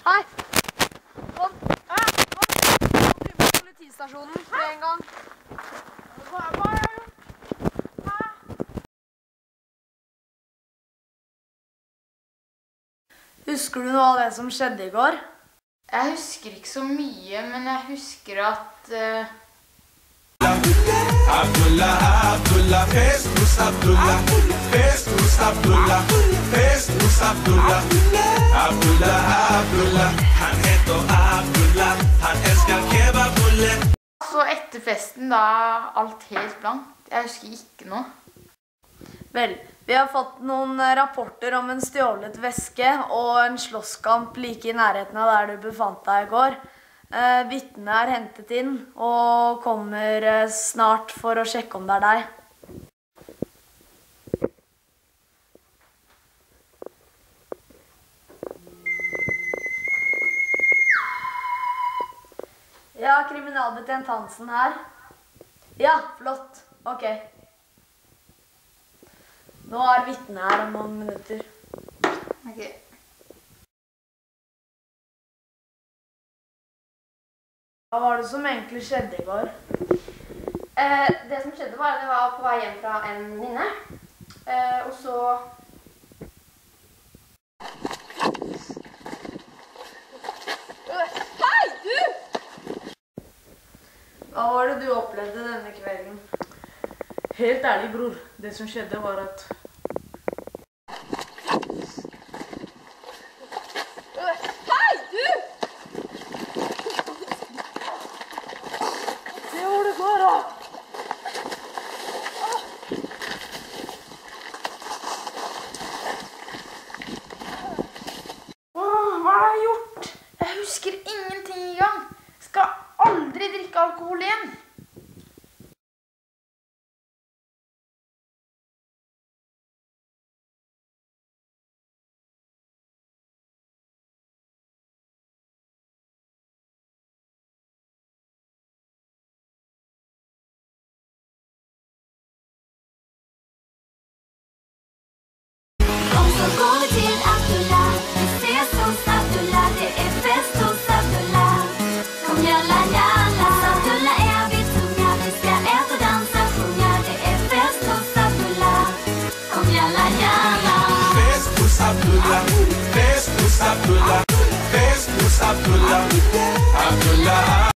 Hei! Kom! Kom til politistasjonen med en gang. Hva har jeg gjort? Husker du noe av det som skjedde i går? Jeg husker ikke så mye, men jeg husker at Abdullah, Jesus Abdullah, Jesus Abdullah, Jesus Abdullah, Abdullah, han heter Abdullah, han elsker kebabrulle. Så etter festen da alt helt blankt. Jeg husker ikke noe. Vel, vi har fått noen rapporter om en stjålet veske og en slåsskamp like i nærheten av der du befant deg i går. Vitnet er hentet inn og kommer snart for å sjekke om det er deg. Ja, kriminalbetjent Hansen her. Ja, flott. Ok. Nå er vitnet her om noen minutter. Ok. Hva var det som egentlig skjedde i går? Det som skjedde var at jeg var på vei hjem fra en venninne. Og så... Hei, du! Hva var det du opplevde denne kvelden? Helt ærlig, bror. Det som skjedde var at... Hei, du! Se hvor det går, da! Hva har jeg gjort? Jeg husker ingenting i gang. Skal aldri drikke alkohol igjen. Så går vi till Abdullah, vi ses hos Abdullah, det är fest hos Abdullah. Kom jalla jalla, Abdullah är vi tunga, vi ska äta, dansa, sjunga, det är fest hos Abdullah. Kom jalla jalla. Fest hos Abdullah, fest hos Abdullah, fest hos Abdullah, Abdullah.